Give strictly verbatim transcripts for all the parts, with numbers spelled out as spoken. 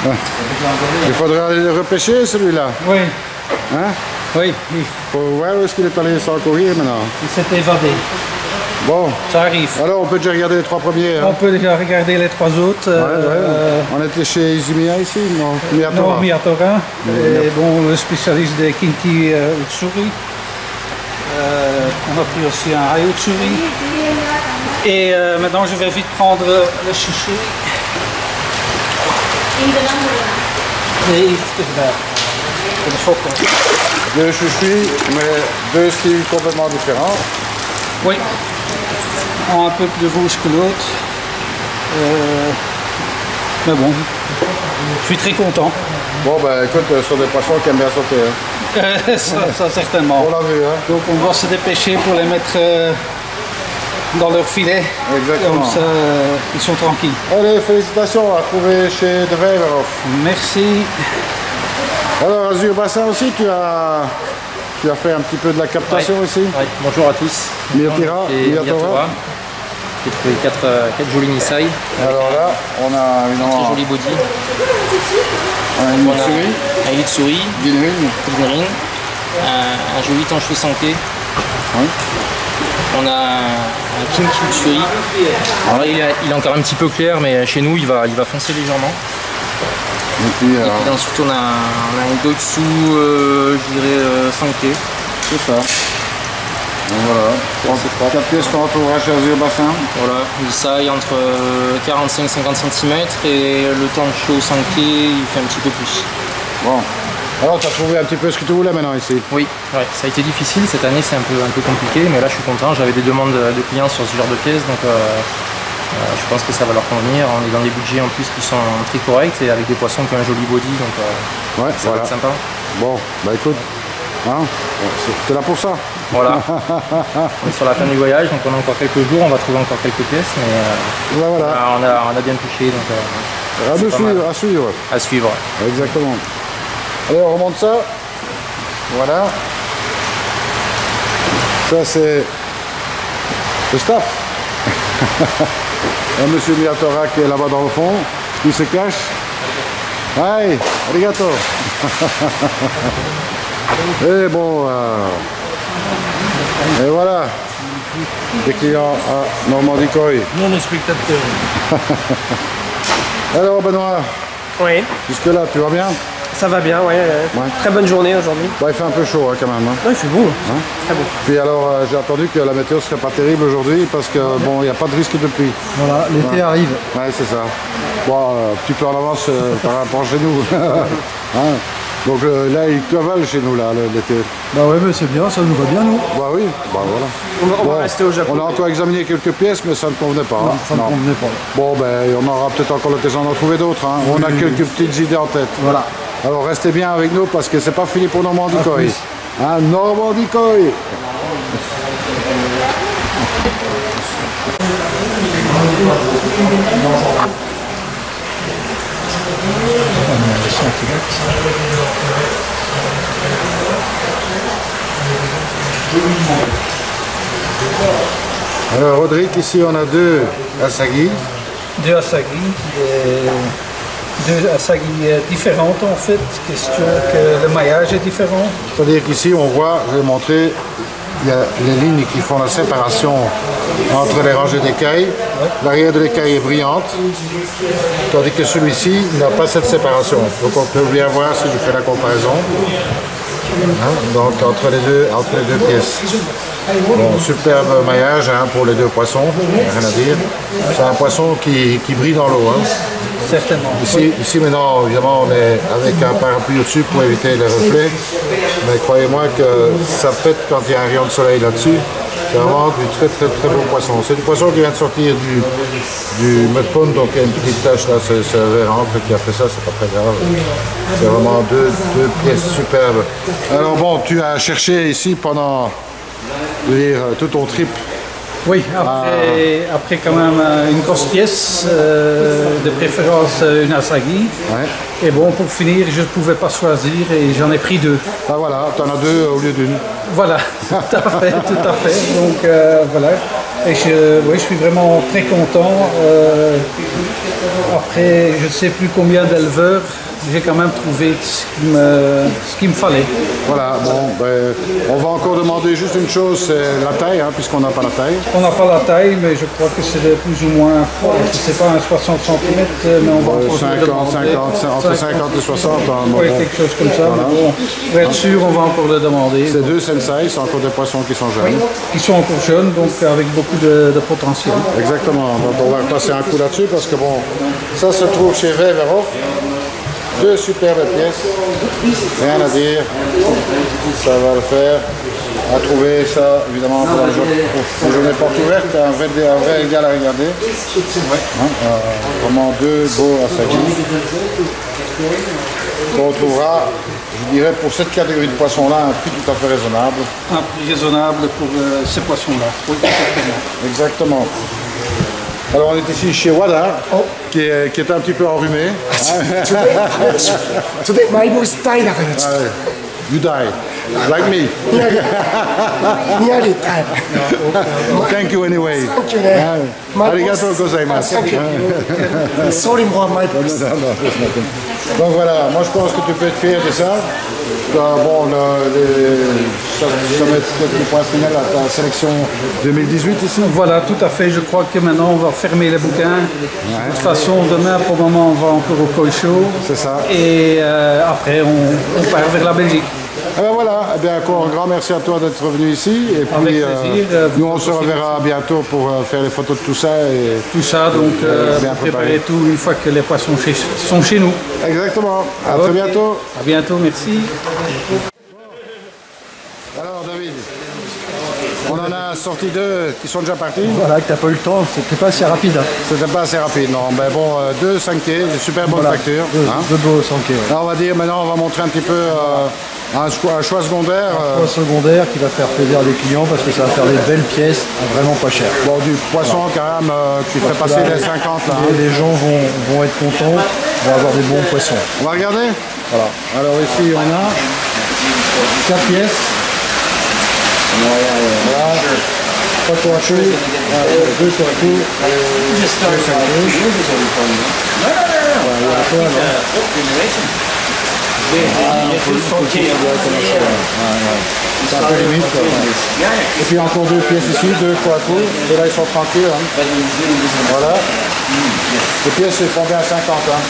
Il faudra aller le repêcher celui-là. Oui. Hein? Oui, oui. Faut voir où est-ce qu'il est allé sans courir maintenant. Il s'est évadé. Bon. Ça arrive. Alors on peut déjà regarder les trois premiers. Hein? On peut déjà regarder les trois autres. Ouais, euh, ouais. On était chez Izumia ici, non? Miyatora. Non, Miyatora. Et bon, le spécialiste des Kinki euh, Utsuri. Euh, on a pris aussi un Hai Utsuri. Et euh, maintenant je vais vite prendre le chouchou. Et de photo. Deux chouchous, mais deux styles complètement différents. Oui. Un peu plus rouge que l'autre. Euh, mais bon, je suis très content. Bon ben écoute, ce sont des poissons qui aiment bien sauter. Hein. ça, ça certainement. On l'a vu, hein. Donc on va se dépêcher pour les mettre euh, dans leur filet. Exactement. Comme ça, euh, ils sont tranquilles. Allez, félicitations à trouver chez De Weverhof. Merci. Alors Azur Bassin aussi, tu as, tu as fait un petit peu de la captation ouais. ici. Ouais. Bonjour à tous. Miyatora, et Miyatora. J'ai trouvé quatre jolis Nisai. Alors là, on a évidemment très joli body. un Utsuri, un Utsuri, Ginrin, Ginrin, un, un joli Tanshu Sanke. oui. On a un Kinki Utsuri. Alors là, il, a, il est encore un petit peu clair, mais chez nous, il va, il va foncer légèrement. Et puis, alors, Et puis ensuite, on a, on a un Doitsu, euh, je dirais, euh, Sanke. c'est ça. Donc voilà, quatre pièces par rapport à chez Azur Bassin. Voilà, il saille entre quarante-cinq à cinquante centimètres et le Tanshu Sanke, il fait un petit peu plus. Bon, alors tu as trouvé un petit peu ce que tu voulais maintenant ici. Oui, ouais, ça a été difficile, cette année c'est un peu, un peu compliqué, mais là je suis content, j'avais des demandes de clients sur ce genre de pièces, donc euh, euh, je pense que ça va leur convenir. On est dans des budgets en plus qui sont très corrects et avec des poissons qui ont un joli body, donc euh, ouais, ça voilà. va être sympa. Bon, bah écoute, hein, t'es là pour ça. Voilà, on est sur la fin du voyage, donc on a encore quelques jours, on va trouver encore quelques pièces, mais euh, bah, voilà. on, a, on a bien touché, donc euh, à, suivre, à suivre. À suivre. Exactement. Allez, on remonte ça. Voilà. Ça c'est le staff. Un monsieur Miyatora qui est là-bas dans le fond, qui se cache. Hey, arigato. Et bon, euh, et voilà, des clients à Normandie Koi. Non, les spectateurs. Alors Benoît, Oui, jusque là tu vas bien? ça va bien, ouais. Ouais. Très bonne journée aujourd'hui. Bah, il fait un peu chaud hein, quand même. Hein. Non, il fait beau. Hein? Très beau. Puis alors euh, j'ai entendu que la météo serait pas terrible aujourd'hui parce que bon, il n'y a pas de risque de pluie. Voilà, l'été ouais. arrive. Ouais, c'est ça. Bon, euh, un petit peu en avance euh, par rapport à chez nous. Hein? Donc euh, là, il cavale chez nous là l'été. Bah ouais, mais c'est bien, ça nous va bien nous. Bah oui, bah voilà. On va, on Bon, va rester au Japon. on a encore examiné quelques pièces, mais ça ne convenait pas. Non, hein. ça ne Non. convenait pas. Bon, ben, on aura peut-être encore l'occasion d'en trouver d'autres. Hein. On a quelques petites idées en tête. Voilà. Alors restez bien avec nous parce que c'est pas fini pour Normandie À Koi. plus. Hein, Normandie Koi. Alors Rodrigue, ici on a deux Asagi. Deux Asagi, des- deux Asagi différentes en fait, question que le maillage est différent. C'est-à-dire qu'ici on voit, je vais montrer, il y a les lignes qui font la séparation entre les rangées d'écailles. L'arrière de l'écaille est brillante, tandis que celui-ci n'a pas cette séparation. Donc on peut bien voir si je fais la comparaison. Hein, donc entre les deux, entre les deux pièces. Bon, superbe maillage hein, pour les deux poissons, rien à dire. C'est un poisson qui, qui brille dans l'eau. Hein. Certainement. Ici, ici maintenant, évidemment, on est avec un parapluie au-dessus pour éviter les reflets. Mais croyez-moi que ça pète quand il y a un rayon de soleil là-dessus. C'est vraiment du très très très beau poisson. C'est du poisson qui vient de sortir du, du mud pond, donc il y a une petite tache là, c'est le verre qui a fait ça, c'est pas très grave. C'est vraiment deux, deux pièces superbes. Alors bon, tu as cherché ici pendant je veux dire, tout ton trip. Oui, après, après quand même euh, une grosse pièce, euh, de préférence euh, une Asagi. Ouais. Et bon, pour finir, je ne pouvais pas choisir et j'en ai pris deux. Ah voilà, tu en as deux au lieu d'une. Voilà, tout à fait, tout à fait. Donc euh, voilà. Et je, oui, je suis vraiment très content. Euh, après, je ne sais plus combien d'éleveurs, j'ai quand même trouvé ce qu'il me, ce qu'il me fallait. Voilà, bon, ben, on va encore demander juste une chose, c'est la taille, hein, puisqu'on n'a pas la taille. On n'a pas la taille, mais je crois que c'est de plus ou moins, je ne sais pas, un soixante centimètres, mais on va Euh, encore cinquante, le demander. cinquante, entre cinquante et soixante. Hein, bon, Oui, bon. quelque chose comme ça. Voilà. Mais bon, pour être sûr, on va encore le demander. C'est deux sensei, c'est encore des poissons qui sont jeunes. Qui sont encore jeunes, donc avec beaucoup de, de potentiel. Exactement, donc on va passer un coup là-dessus parce que bon, ça se trouve chez Weverhof. Deux superbes pièces, rien à dire, ça va le faire. À trouver ça, évidemment, pour la journée, pour la journée porte ouverte, un vrai, un vrai régal à regarder. Hein, euh, vraiment deux beaux assagis qu'on retrouvera, je dirais, pour cette catégorie de poissons-là, un prix tout à fait raisonnable. Un prix raisonnable pour euh, ces poissons-là. Oui, exactement. Alors on est ici chez Wada, oh. qui, est, qui est un petit peu enrhumé. Today my voice died. You die, like me. Nearly died. Thank you anyway. Thank you. Arigato gozaimasu. Sorry for my voice. Donc voilà, moi je pense que tu peux être fier de ça. Bon, le, les, ça, ça va être le point final à ta sélection deux mille dix-huit ici. Voilà, tout à fait. Je crois que maintenant on va fermer les bouquins. Ouais. De toute façon, demain pour le moment on va encore au Koi Show. C'est ça. Et euh, après on, on part vers la Belgique. Eh ben voilà, eh bien, encore un grand merci à toi d'être venu ici. Et puis, avec plaisir. Euh, nous on se reverra bientôt pour euh, faire les photos de tout ça. Et tout ça, donc euh, bien préparer tout une fois que les poissons chez, sont chez nous. Exactement. À okay. très bientôt. À bientôt, merci. Alors David, on en a sorti deux qui sont déjà partis. Voilà, que t'as pas eu le temps, c'était pas assez rapide. Hein. C'était pas assez rapide, non. Ben bon, euh, deux sankés, de super bonnes voilà, factures. Deux, hein. deux beaux sankés. Ouais. Là, on va dire, maintenant, on va montrer un petit peu euh, un, choix, un choix secondaire. Un choix secondaire qui va faire plaisir des clients parce que ça va faire des belles pièces vraiment pas chères. Bon, du poisson voilà. quand même euh, qui fait passer là, les cinquante là. Et hein. Les gens vont, vont être contents, vont avoir des bons poissons. On va regarder. Voilà. Alors ici, on a quatre pièces. Voilà. Trois tortues, deux tortues, deux sankés. C'est un peu limite. Et puis encore deux pièces ici, deux quattro. Et là ils sont tranquilles. Hein. Voilà. Les pièces ils font bien cinquante. Hein.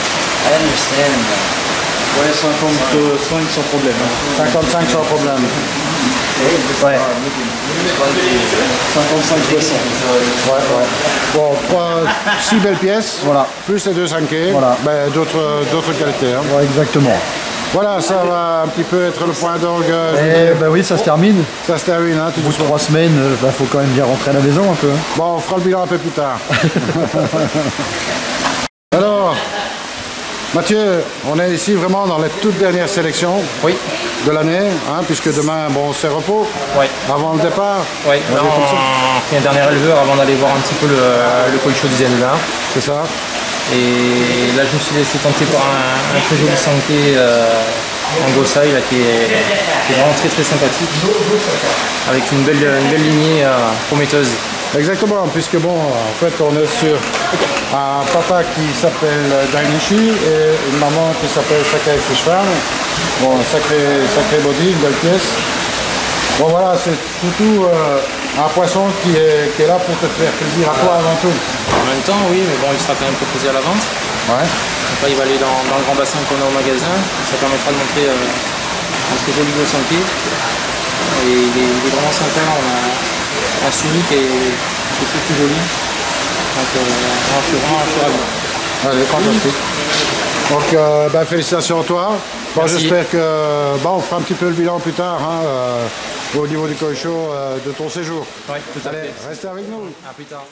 Ouais, cinquante-cinq sans problème. Hein. cinquante-cinq sans problème. Ouais. cinquante-cinq soixante. Ouais, ouais. Bon, trois, six belles pièces. Voilà. Plus les deux sankés. Voilà. Ben, d'autres, d'autres qualités. Hein. Ouais, exactement. Voilà, ça va un petit peu être le point d'orgue. Eh ben oui, ça se termine. Ça se termine, hein. Au bout de trois semaines, il bah, faut quand même bien rentrer à la maison un peu. Hein. Bon, on fera le bilan un peu plus tard. Alors, Mathieu, on est ici vraiment dans les toutes dernières sélections oui. de l'année, hein, puisque demain, bon, c'est repos oui. avant le départ. Oui, on, on fait un dernier éleveur avant d'aller voir un petit peu le, le Koi Show du Zenula. C'est ça. Et là, je me suis laissé tenter par un, un très joli sanké euh, en Gosai là, qui, est, qui est vraiment très très sympathique, avec une belle, une belle lignée euh, prometteuse. Exactement, puisque bon, en fait, on est sur un papa qui s'appelle Dainichi et une maman qui s'appelle Sakai Fish Farm. Bon, sacré, sacré body, une belle pièce. Bon voilà, c'est surtout euh, un poisson qui est, qui est là pour te faire plaisir à toi avant tout. En même temps, oui, mais bon, il sera quand même proposé à la vente. Ouais. Donc là, il va aller dans, dans le grand bassin qu'on a au magasin. Ça permettra de montrer euh, un très joli gros sanké. Et il est, il est vraiment sympa. On a un unique et c'est tout plus joli. Donc euh, je suis vraiment ravi. Allez, fantastique. Donc euh, ben, félicitations à toi. Bon, j'espère que bon, on fera un petit peu le bilan plus tard hein, euh, au niveau du Koi Show euh, de ton séjour. Oui, tout à Allez, fait. restez avec nous. À plus tard.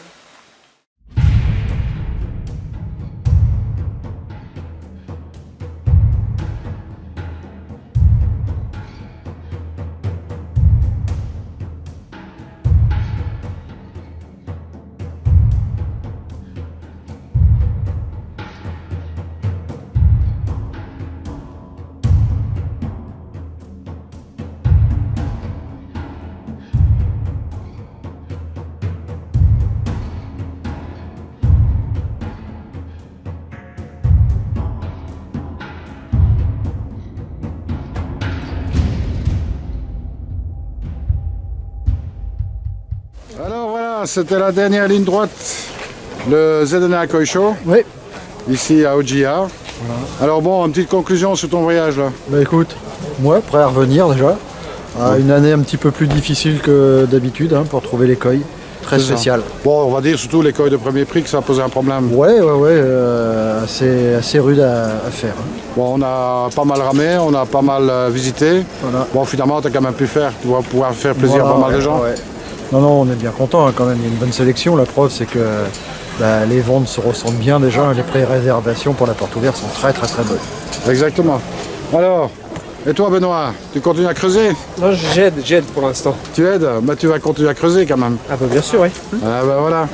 Alors voilà, c'était la dernière ligne droite, le Z N A Koi Show, Oui. ici à Ojia. Voilà. Alors bon, une petite conclusion sur ton voyage là. Bah écoute, moi prêt à revenir déjà. Ah, une année un petit peu plus difficile que d'habitude hein, pour trouver les koi. Très spécial. Bon, on va dire surtout les koi de premier prix que ça a posé un problème. Ouais, ouais, ouais, euh, assez, assez rude à, à faire. Bon, on a pas mal ramé, on a pas mal euh, visité. Voilà. Bon, finalement, tu as quand même pu faire, tu vas pouvoir faire plaisir Voilà, à pas mal ouais, de gens. ouais. Non, non, on est bien content hein, quand même. Il y a une bonne sélection. La preuve, c'est que bah, les ventes se ressentent bien déjà. Les pré-réservations pour la porte ouverte sont très, très, très bonnes. Exactement. Alors, et toi, Benoît, tu continues à creuser? Non, j'aide, j'aide pour l'instant. Tu aides, mais tu vas continuer à creuser quand même. Ah bah bien sûr, oui. Ah ben voilà.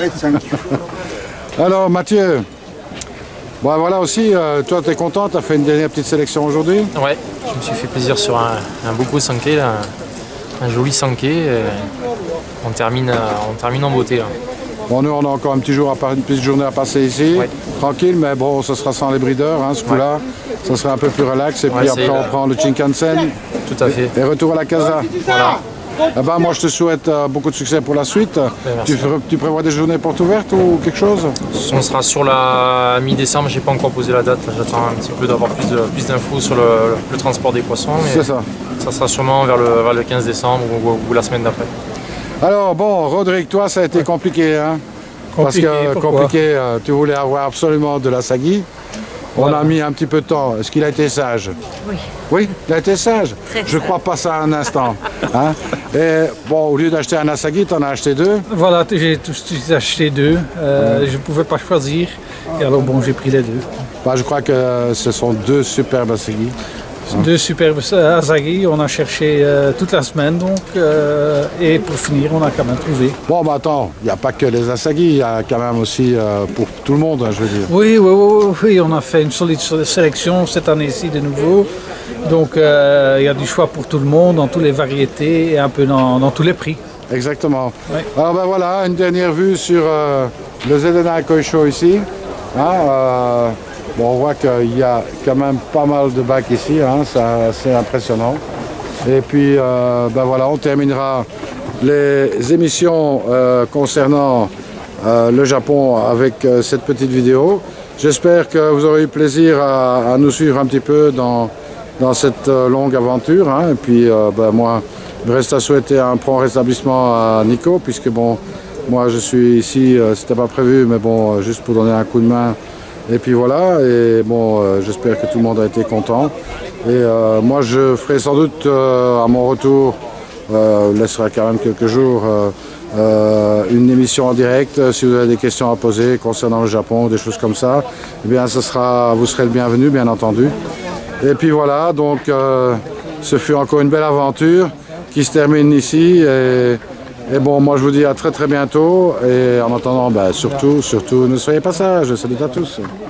Alors, Mathieu, bon, voilà aussi, euh, toi, tu es content, tu as fait une dernière petite sélection aujourd'hui? Ouais, je me suis fait plaisir sur un, un beau pot sanké, là, un, un joli sanké. Et on, termine, on termine en beauté. Là. Bon, nous, on a encore un petit jour, à part, une petite journée à passer ici, ouais. tranquille, mais bon, ce sera sans les brideurs, hein, ce coup-là. Ouais. Ça sera un peu plus relax, et puis ouais, après, on prend le Shinkansen. Tout à fait. Et retour à la casa. Voilà. Eh ben, moi, je te souhaite euh, beaucoup de succès pour la suite. Ouais, tu, tu prévois des journées portes ouvertes ou quelque chose? On sera sur la mi-décembre, j'ai pas encore posé la date. J'attends un petit peu d'avoir plus d'infos plus d'infos sur le, le transport des poissons. C'est ça. Ça sera sûrement vers le, vers le quinze décembre ou, ou, ou la semaine d'après. Alors, bon, Roderick, toi, ça a été compliqué, hein? Compliqué, Parce que pourquoi? compliqué, euh, tu voulais avoir absolument de la sagui. On voilà. a mis un petit peu de temps. Est-ce qu'il a été sage? Oui. Oui, il a été sage. Très Je ne crois pas ça un instant. Hein? Et bon, au lieu d'acheter un asagi, tu en as acheté deux? Voilà, j'ai acheté deux. Euh, ouais. Je ne pouvais pas choisir. Et alors bon, j'ai pris les deux. Bah, je crois que ce sont deux superbes asagi. Deux superbes asagi, on a cherché euh, toute la semaine donc, euh, et pour finir, on a quand même trouvé. Bon, bah attends, il n'y a pas que les asagi, il y a quand même aussi euh, pour tout le monde, je veux dire. Oui, oui, oui, oui, on a fait une solide sélection cette année-ci de nouveau. Donc, il euh, y a du choix pour tout le monde, dans toutes les variétés et un peu dans, dans tous les prix. Exactement. Oui. Alors ben voilà, une dernière vue sur euh, le Z N A Koi Show ici. Hein, euh, Bon, on voit qu'il y a quand même pas mal de bacs ici, hein, c'est impressionnant. Et puis, euh, ben voilà, on terminera les émissions euh, concernant euh, le Japon avec euh, cette petite vidéo. J'espère que vous aurez eu plaisir à, à nous suivre un petit peu dans, dans cette euh, longue aventure. Hein. Et puis, euh, ben moi, il me reste à souhaiter un prompt rétablissement à Nico, puisque bon, moi je suis ici, euh, c'était pas prévu, mais bon, euh, juste pour donner un coup de main. Et puis voilà, et bon, euh, j'espère que tout le monde a été content. Et euh, moi, je ferai sans doute euh, à mon retour, euh, laissera quand même quelques jours, euh, euh, une émission en direct. Si vous avez des questions à poser concernant le Japon, des choses comme ça, eh bien, ce sera, vous serez le bienvenu, bien entendu. Et puis voilà, donc, euh, ce fut encore une belle aventure qui se termine ici. Et, Et bon, moi je vous dis à très très bientôt et en attendant, bah, surtout, surtout, ne soyez pas sages. Salut à tous.